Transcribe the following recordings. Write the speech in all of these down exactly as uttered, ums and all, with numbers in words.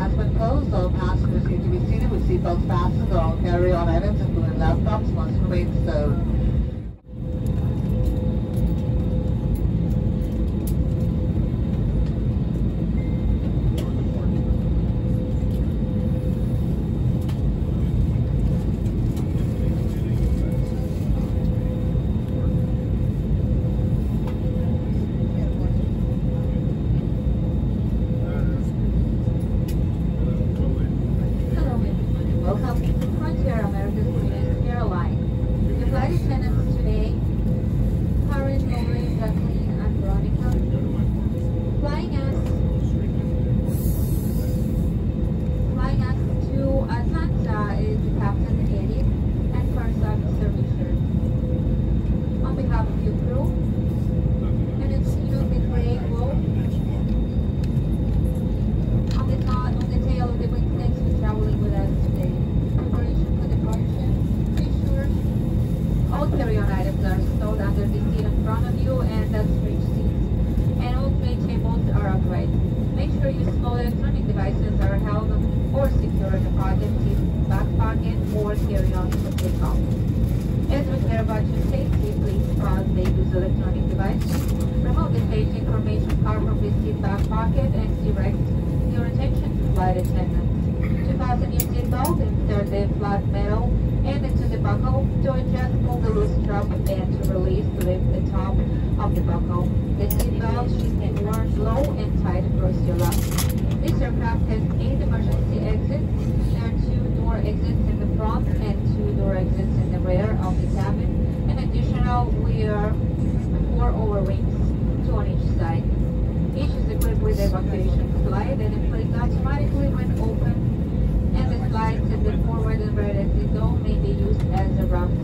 has been closed. All passengers need to be seated with seatbelts fastened. All carry-on items, including laptops, must remain stowed. Carry-on items are stored under the seat in front of you and the stretch seats, and all tray tables are upright. Make sure your small electronic devices are held or secured in the pocket, seat, back pocket, or carry-on for takeoff. As we care about your safety, please pause the use electronic device. Remove the safety information card from the seat back pocket and direct your attention to flight attendants. To fasten your seatbelt, insert the flat metal and into the buckle. To adjust, pull the loose strap, and to release, lift the top of the buckle. The seatbelt should be worn low and tight across your lap. This aircraft has eight emergency exits. There are two door exits in the front and two door exits in the rear of the cabin. In addition, we are four over wings, two on each side. Each is equipped with evacuation slide that inflates automatically when open, and the slides in the forward and rear exit door may be used as a ramps.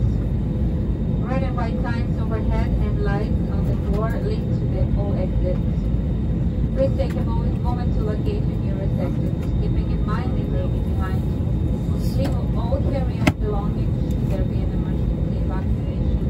Red and white signs overhead and lights on the floor link to the all exits. Please take a moment, moment to locate your nearest exits, keeping in mind the baby behind you. Leave all carry-on belongings should there be an emergency evacuation.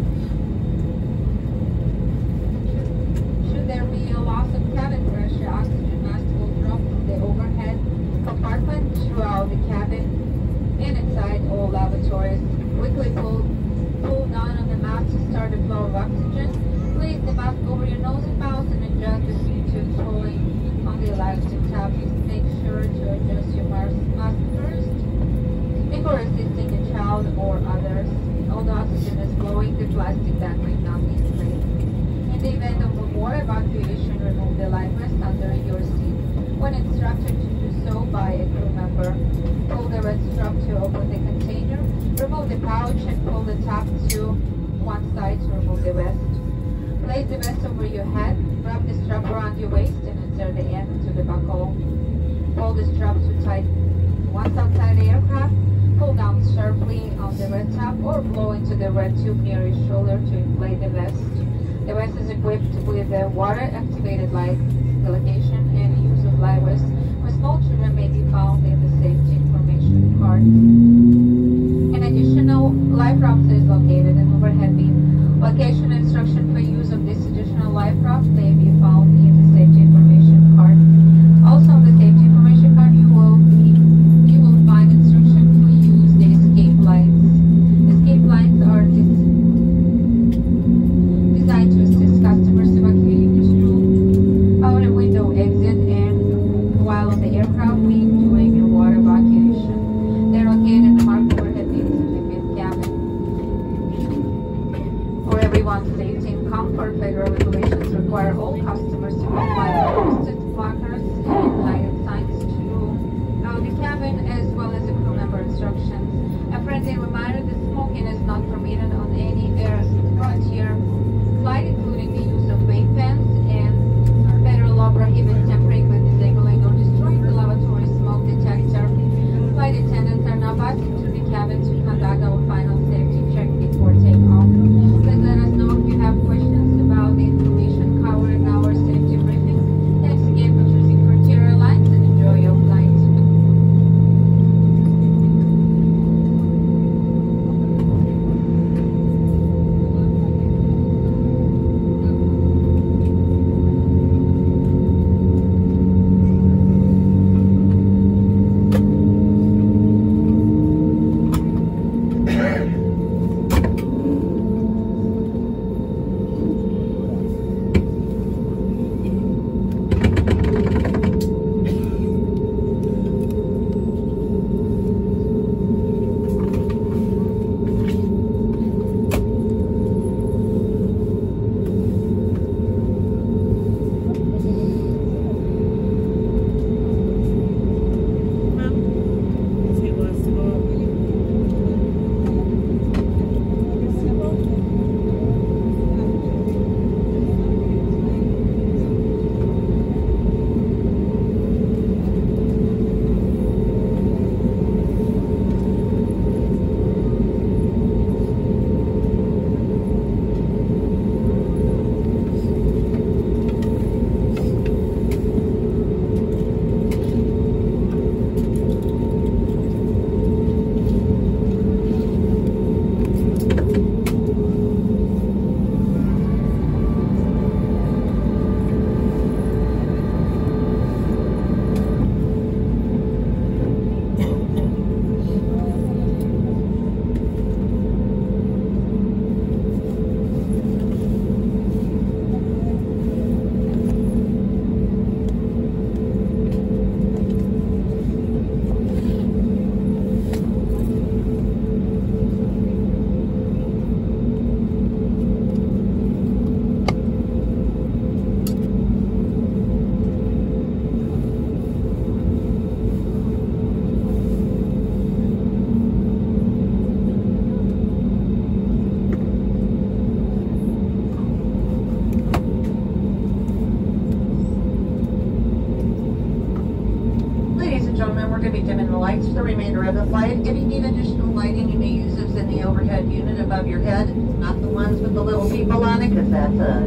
Should there be a loss of cabin pressure, oxygen mask will drop from the overhead compartment throughout the cabin and inside all lavatories. Quickly pull, pull down on the mask to start the flow of oxygen. Place the mask over your nose and mouth and adjust the suit tubes holding on the elastic tab. Make sure to adjust your mask first before assisting a child or others. Although oxygen is flowing, the plastic bag might not be inflated. In the event of a war evacuation, remove the life vest under your seat when instructed to do so by a crew member. Pull the red strap to open the container. Remove the pouch and pull the top to one side to remove the vest. Place the vest over your head. Wrap the strap around your waist and insert the end to the buckle. Pull the strap too tight. Once outside the aircraft, pull down sharply on the red tab or blow into the red tube near your shoulder to inflate the vest. The vest is equipped with a water-activated light delegation and use of light vest where small children may be found in the safety information card. An additional life raft is located in overhead beam. Location instruction for use of this additional life raft may be found in the safety information card. Also on the safety information card you will be you will find instruction to use the escape lines. Escape lines are dis designed to assist customers evacuating this room, out a window exit, and while on the aircraft wing during a water evacuation. They're located in the marked overhead beams in the mid-cabin. For everyone's safety and comfort, federal regulations require all customers to comply with posted markers and lighted signs to uh, the cabin as well as the crew member instructions. A friendly reminder that smoking is not permitted on any air frontier flight, including the use of vape pens, and federal law prohibits tampering with disabling or destroying the lavatory smoke detector. Flight attendants are now passed into the cabin to conduct our final safety check before takeoff. Please let us know if you have questions about the information covered in our safety briefing. Thanks again for choosing going to be dimming the lights for the remainder of the flight. If you need additional lighting, you may use this in the overhead unit above your head, not the ones with the little people on it, because that's us.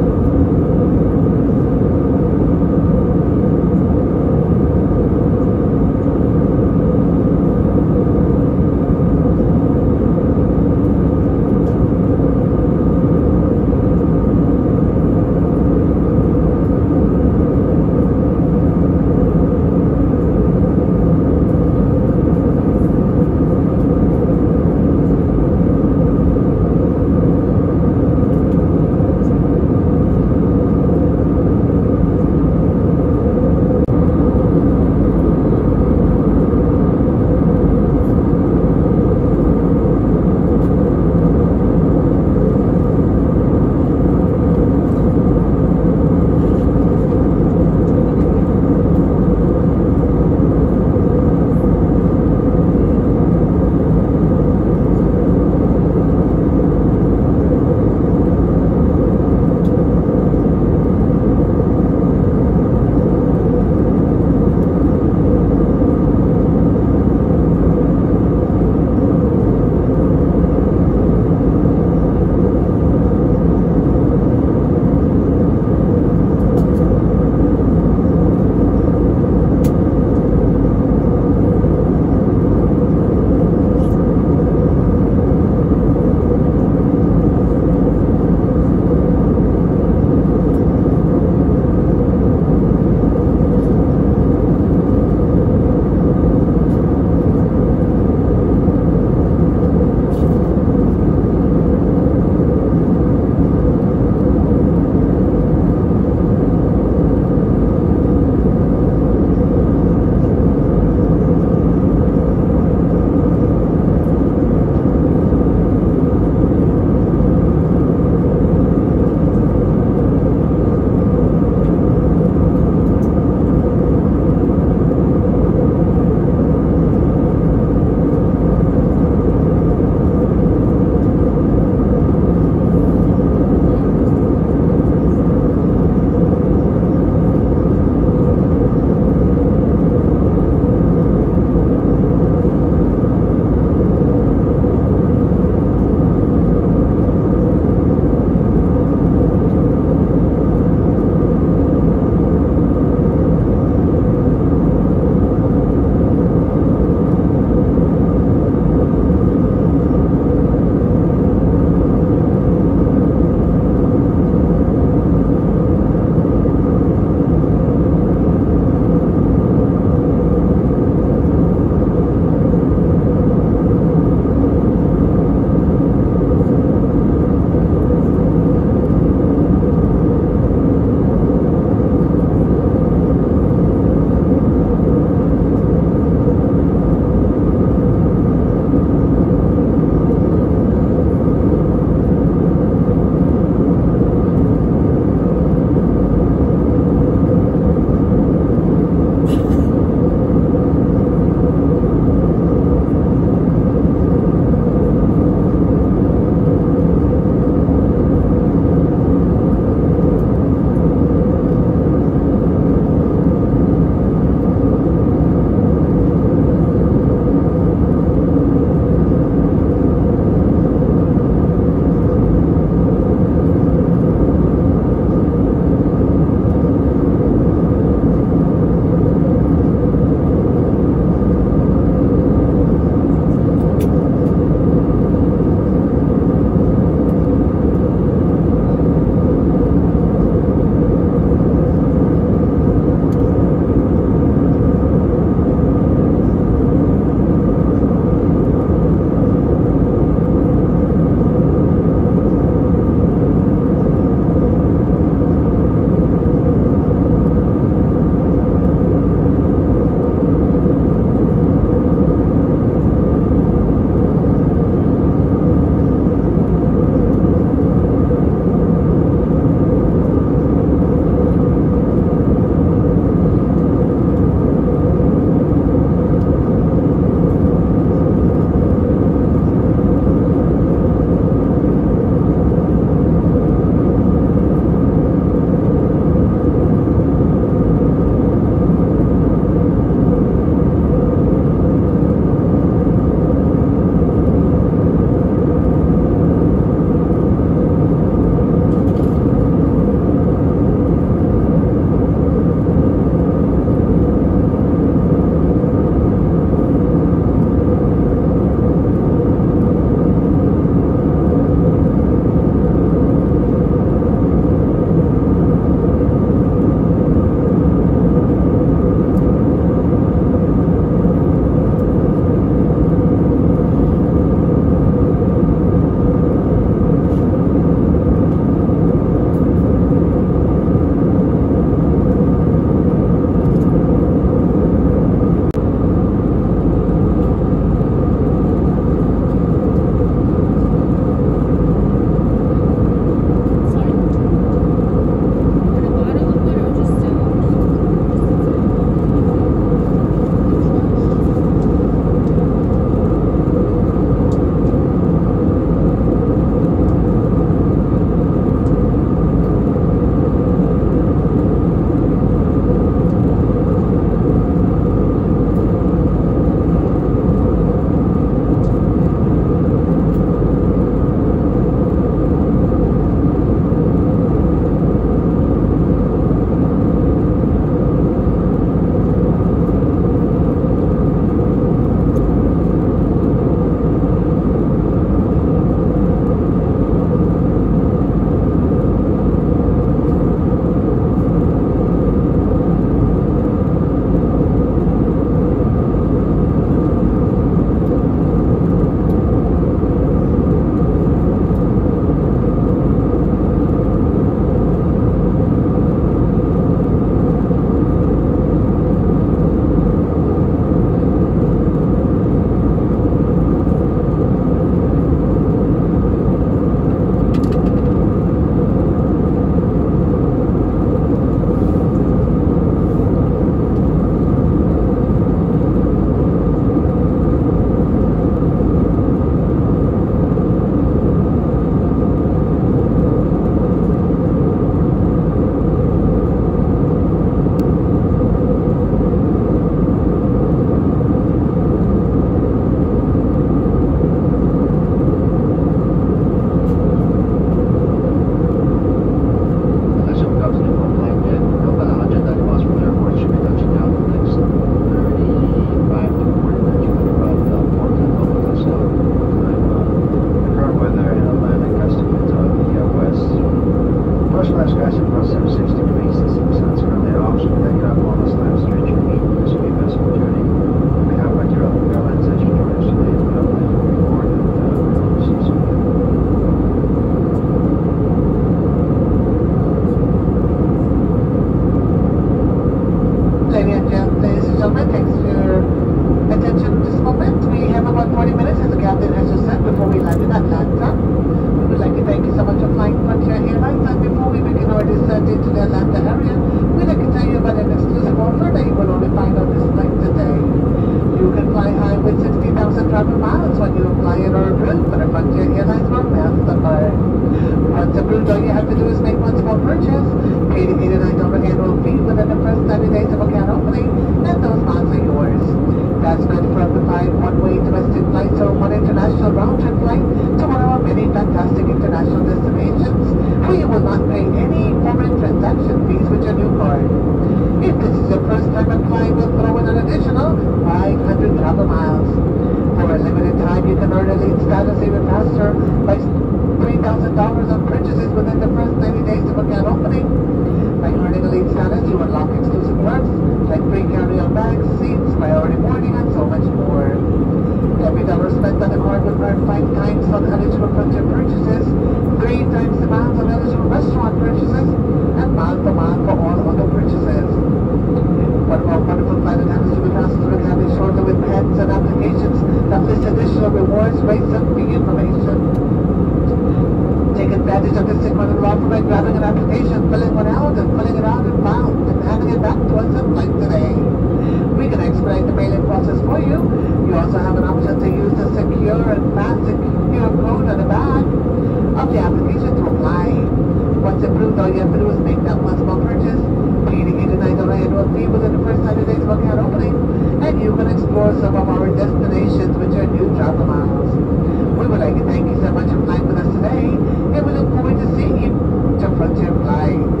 Once approved, all you have to do is make one small purchase, pay the eighty-nine dollars annual fee within the first ninety days of account opening, and those miles are yours. That's good for up to five one-way domestic flights or one international round-trip flight to one of our many fantastic international destinations, where you will not pay any foreign transaction fees with your new card. If this is your first time applying, we'll throw in an additional five hundred travel miles. For a limited time, you can earn elite status even faster by three thousand dollars on purchases within the first ninety days of account opening. By earning elite status, you unlock exclusive perks like free carry-on bags, seats, priority boarding, and so much more. Every dollar spent on the card will earn five times on eligible Frontier purchases, three times the miles on eligible restaurant purchases, and mile for mile for all other purchases. One of our wonderful flight attendants will be passing through the cabin shortly with pens and applications that list additional rewards, rates, and fee information. Take advantage of this incredible offer by grabbing an application, filling one out, and filling it out and bound, and handing it back to us on flight today. We can expedite the mailing process for you. You also have an option to use the secure and fast Q R code on the back of the application to apply. Once approved, all you have to do is make that one small purchase, pay the eighty-nine dollars annual fee within the first ninety days of account opening, and you can explore some of our destinations with your new travel miles. We would like to thank you so much for flying with us today, and we look forward to seeing you to Frontier Flights.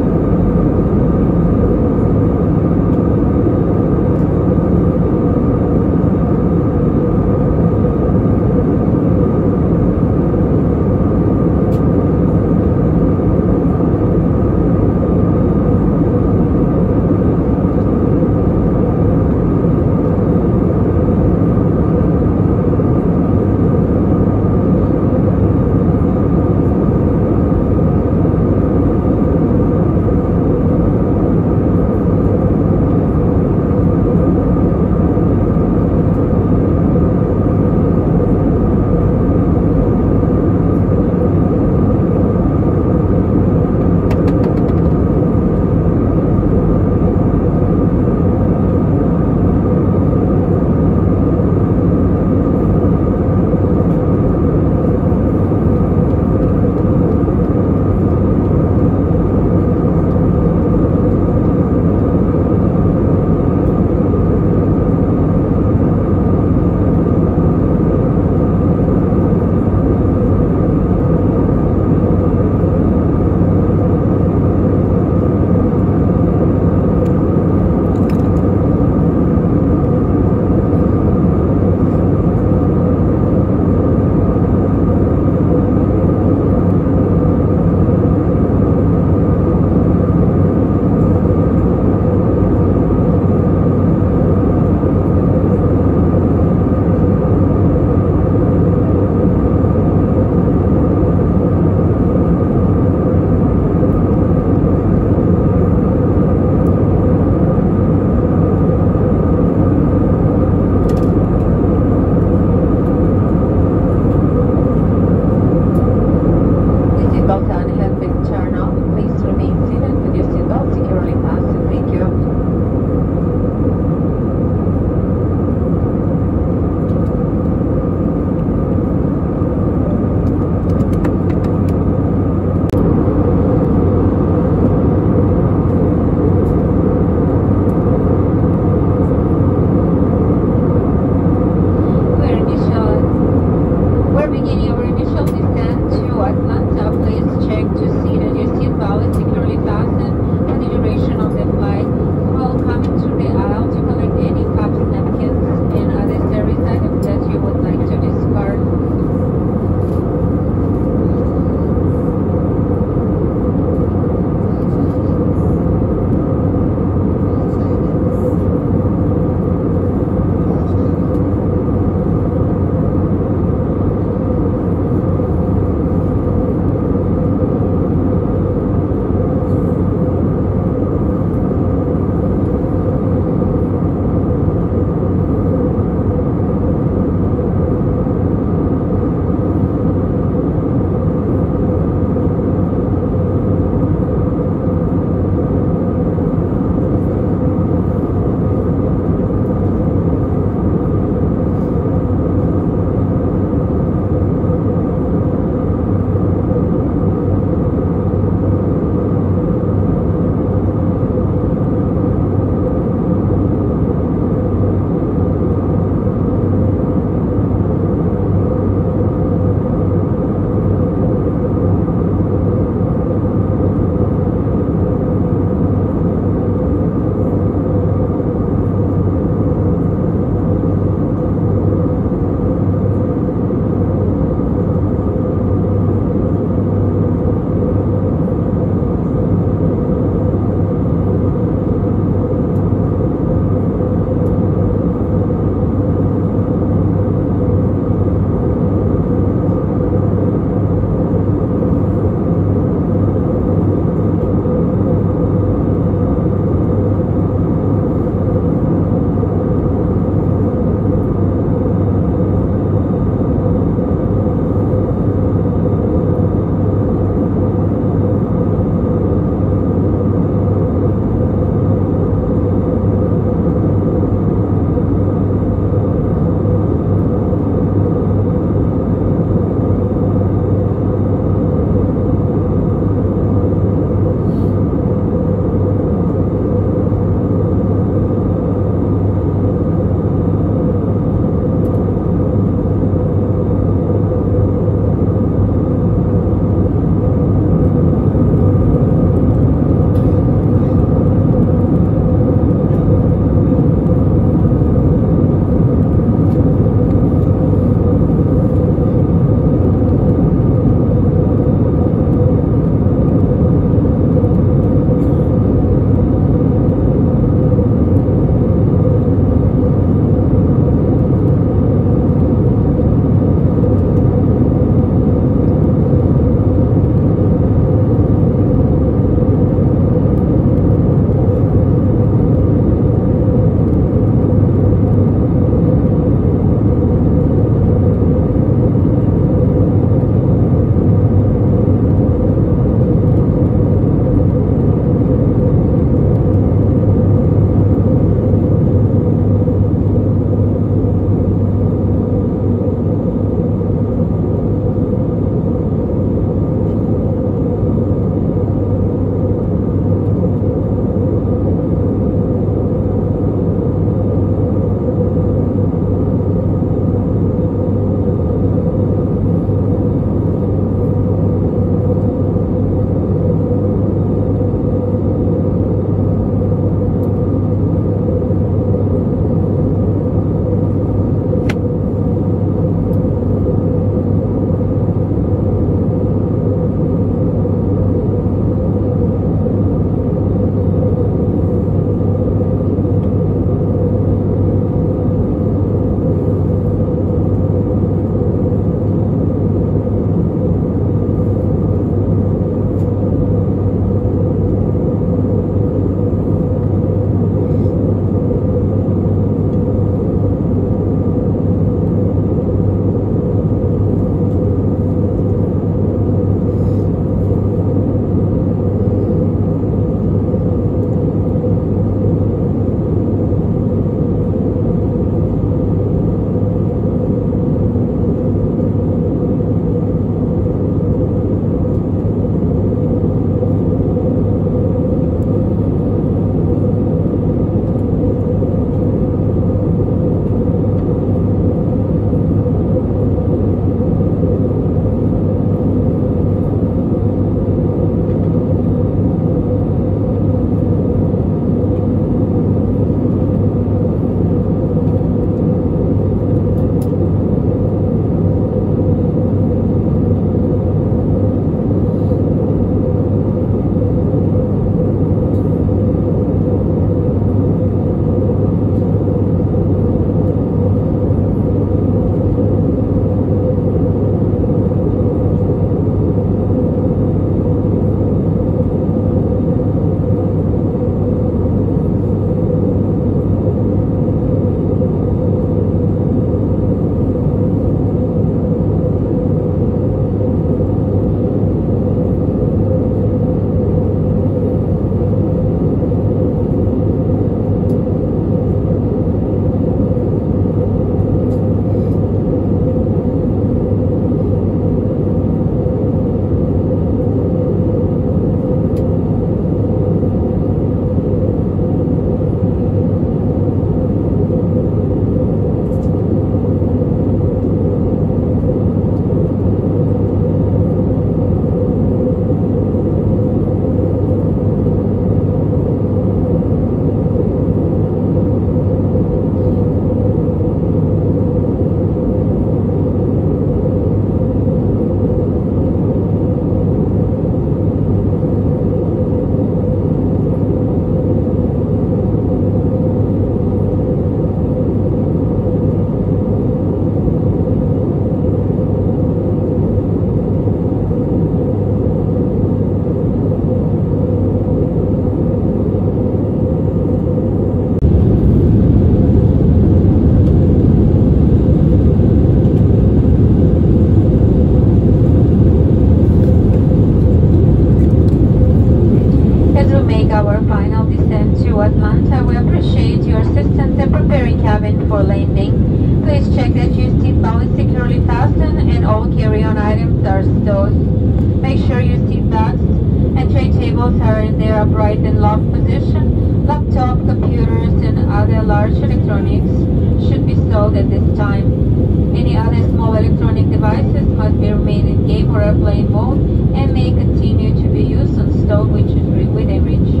cabin for landing. Please check that your seatbelt is securely fastened and all carry-on items are stowed. Make sure your seat backs and tray tables are in their upright and locked position. Laptop, computers, and other large electronics should be stowed at this time. Any other small electronic devices must be remain in game or airplane mode and may continue to be used on stowed which is within reach.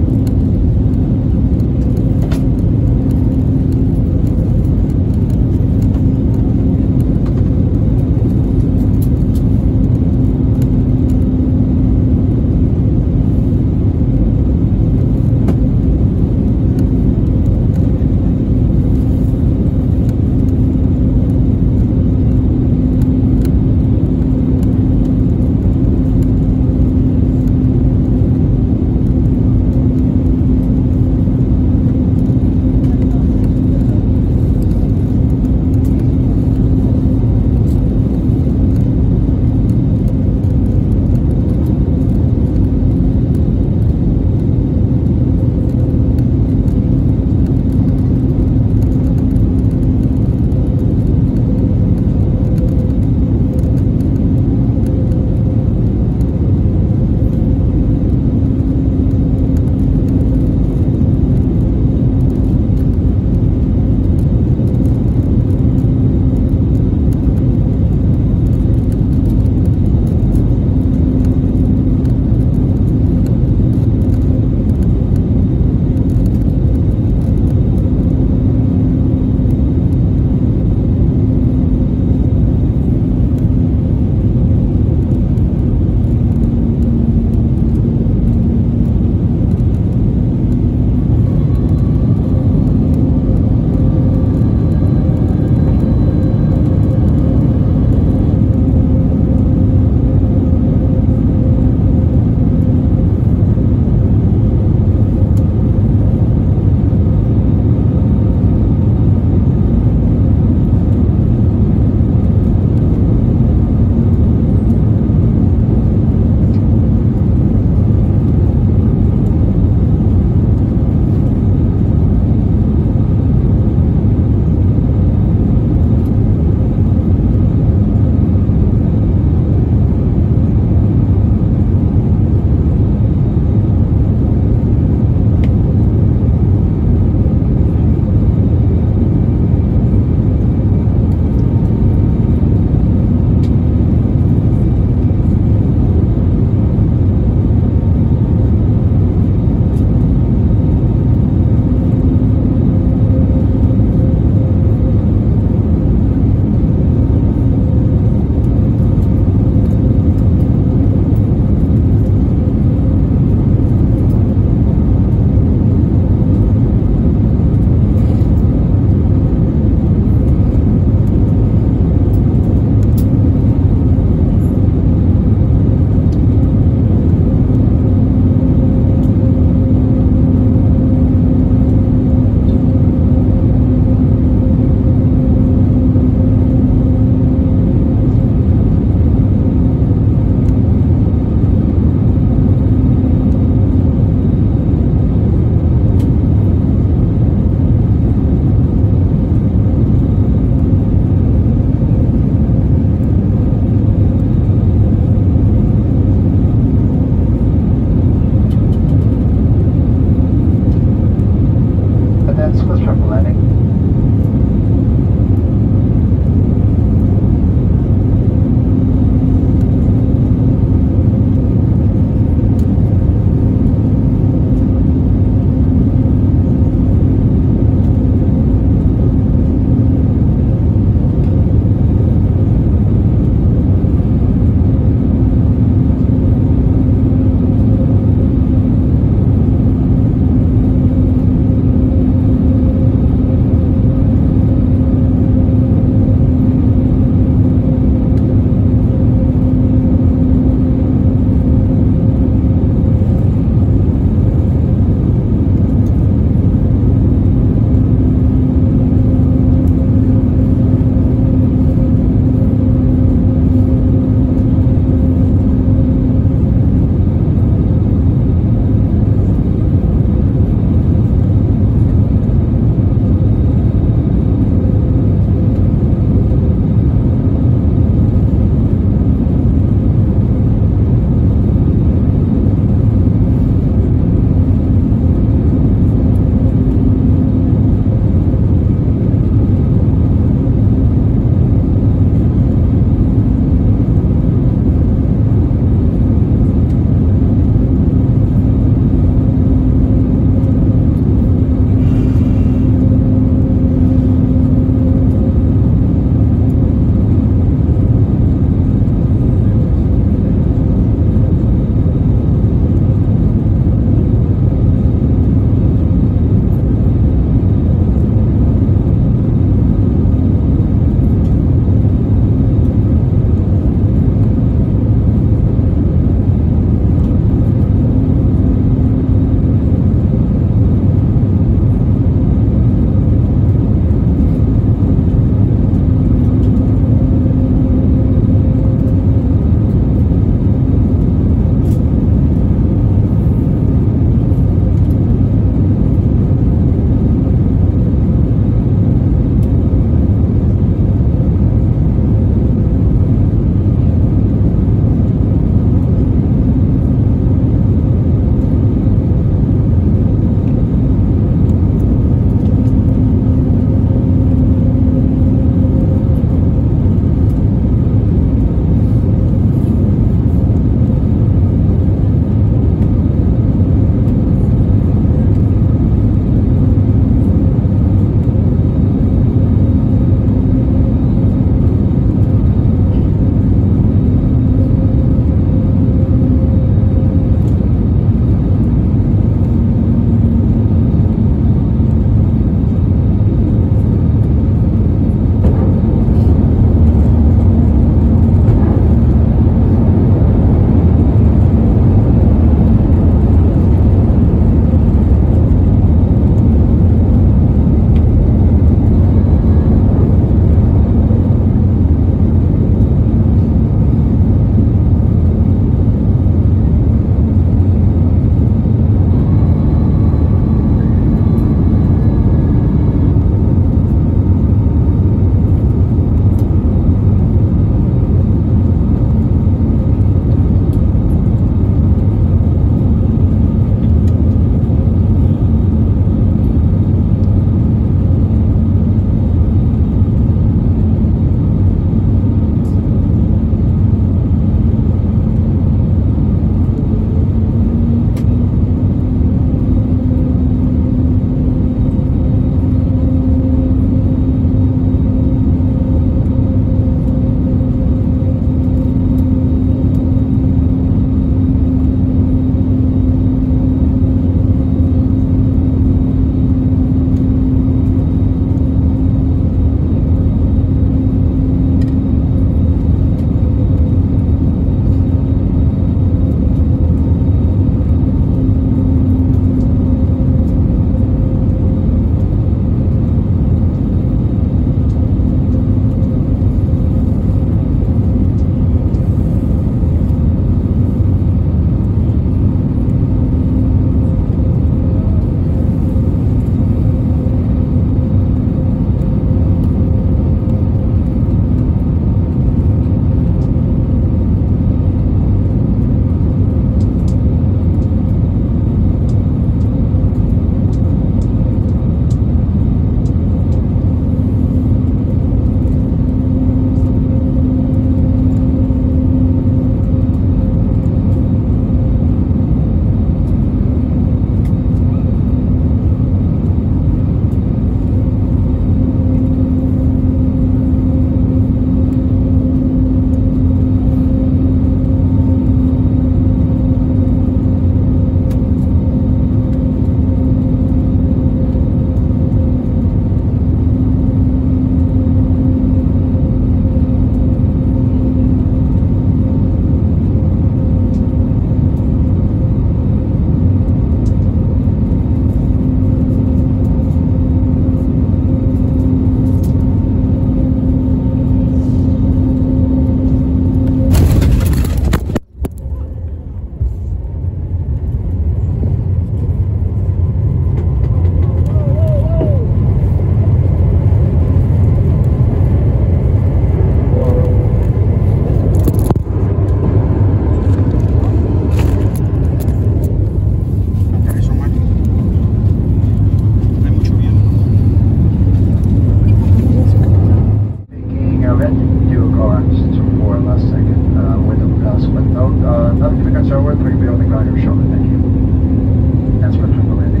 over, three will on the ground, your shoulder, thank you. That's for triple landing.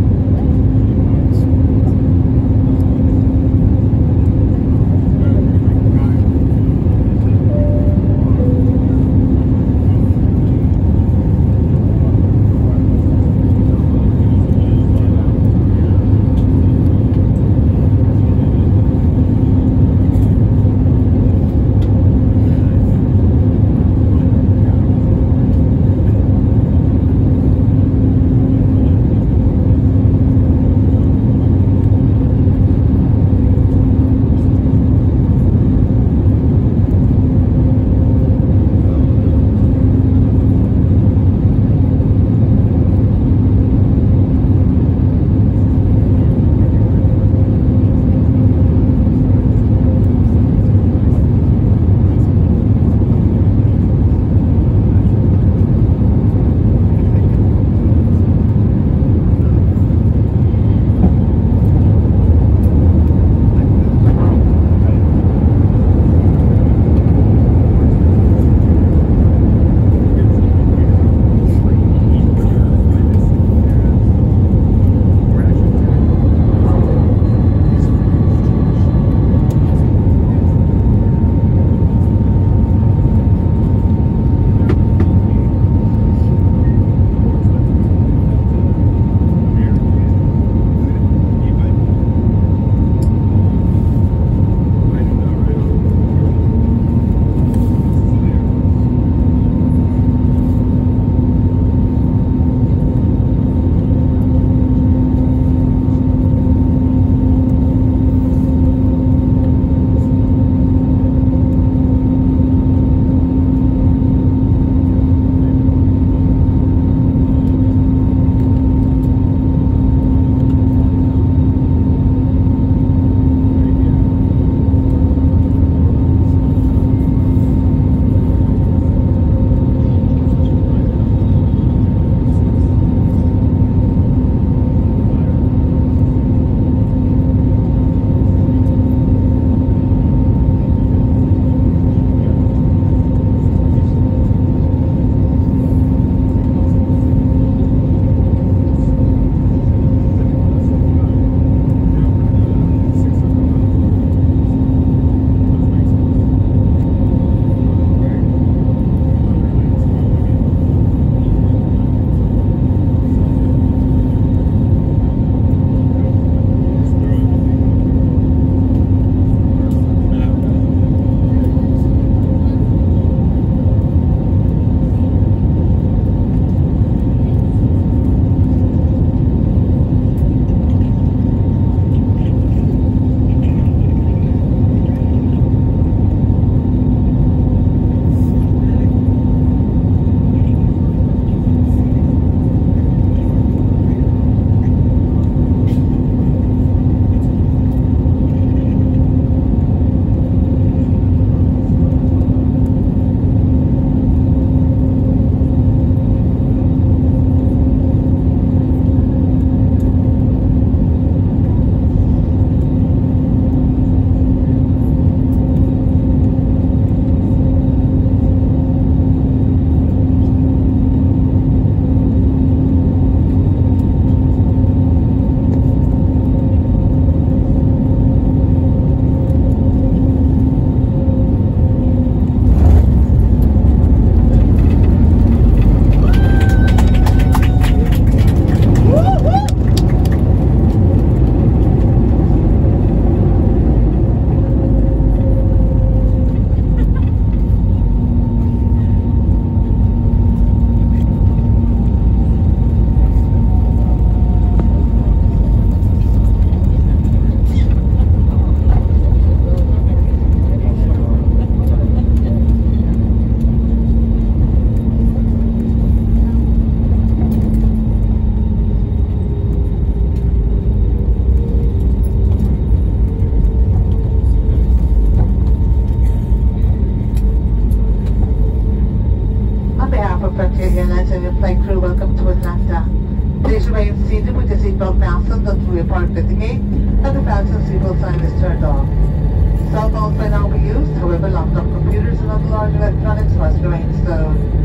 parked at the gate, and the fasten seatbelt sign is turned off. Cell phones may now be used, however, laptop computers and other large electronics must remain stowed.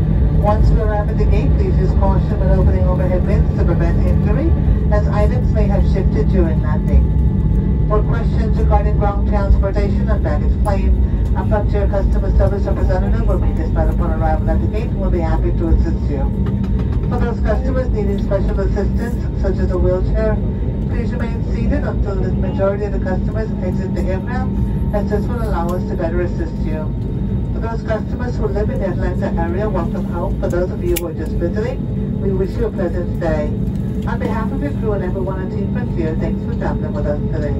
Once you arrive at the gate, please use caution when opening overhead bins to prevent injury, as items may have shifted during landing. For questions regarding ground transportation and baggage claim, a Frontier customer service representative will meet us right upon arrival at the gate and will be happy to assist you. For those customers needing special assistance, such as a wheelchair, please remain seated until the majority of the customers exit the aircraft, as this will allow us to better assist you. For those customers who live in the Atlanta area, welcome home. For those of you who are just visiting, we wish you a pleasant stay. On behalf of your crew and everyone at Team Frontier, thanks for traveling with us today.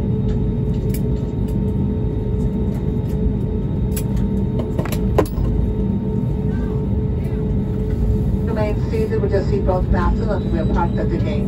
Remain seated with your seatbelts fastened until we are parked at the gate.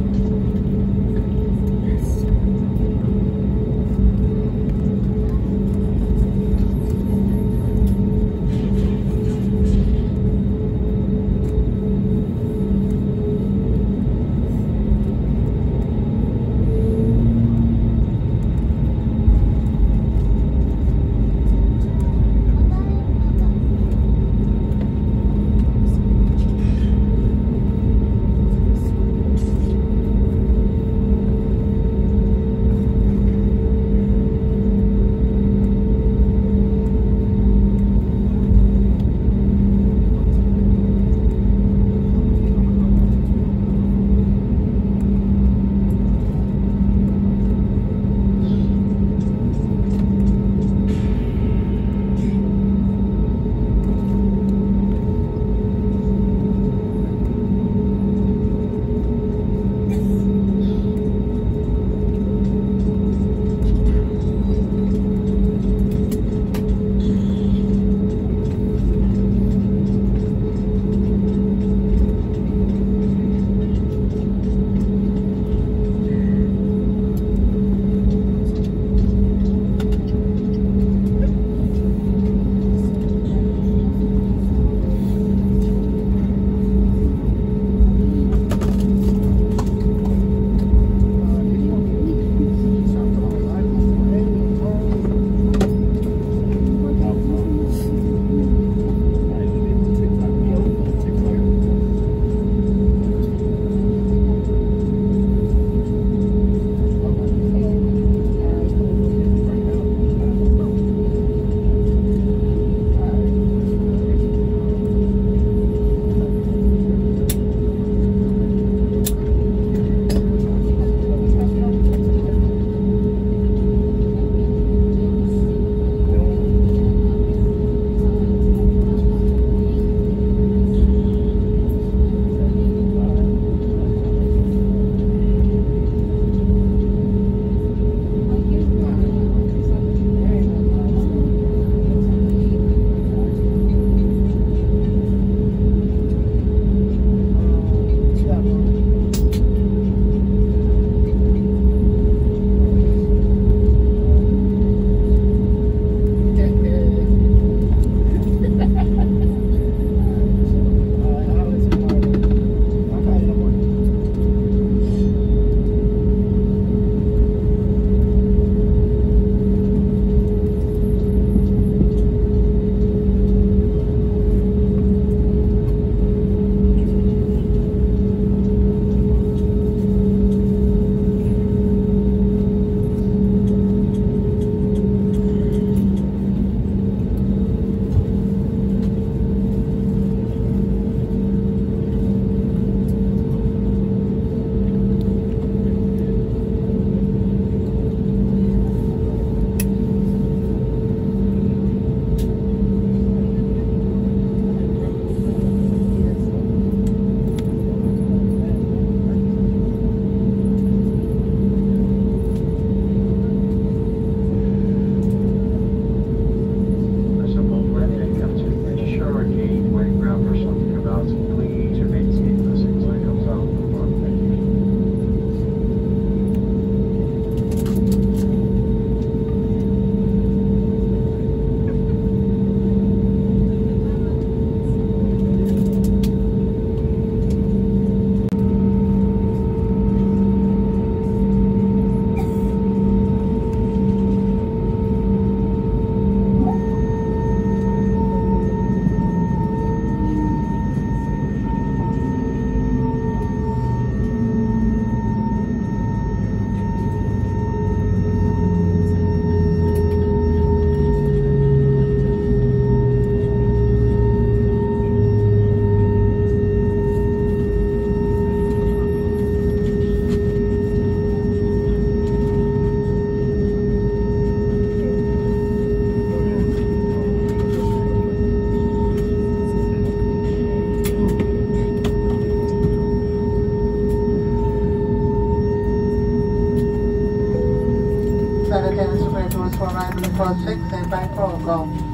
six, stand by protocol.